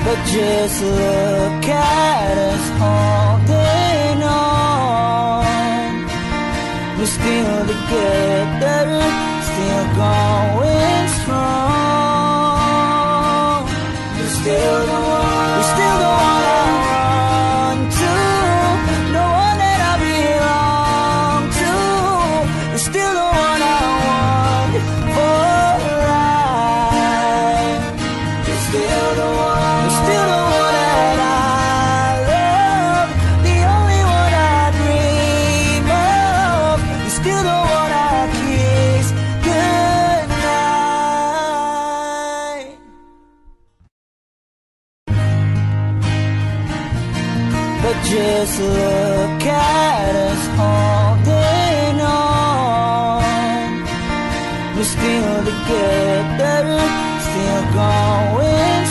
But just look at us holding on. We're still together, still going strong. We're still the one, we're still the one I run to, the one that I belong to. We're still the one I want for life. We're still the one, we're still the one that I love, the only one I dream of. You're still the one I kiss goodnight. But just look at us holding on. We're still together, still going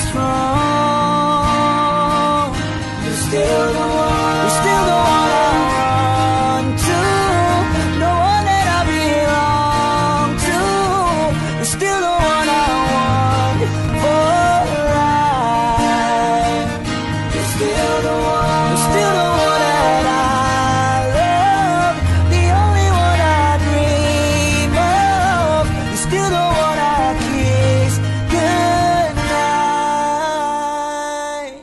strong. We're still the one, we're still the one I run to, the one that I belong to. We're still the one I want for life. We're still the one, we're still the one that I love, the only one I dream of. You're still the one I kiss goodnight.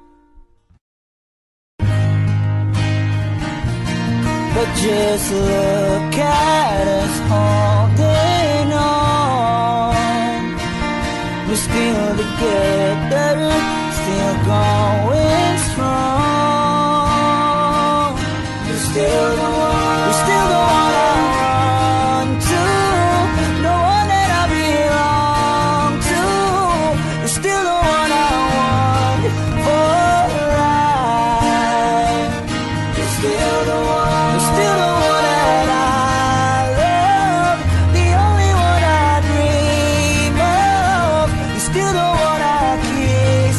But just look at us holding on. We're still together, still going strong. We're still the one, we're still the one I run to, the one that I belong to. We're still the one I want for life. We're still the one, we're still the one that I love, the only one I dream of. You're still the one I kiss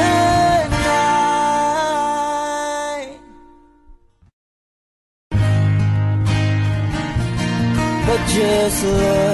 goodnight. But just look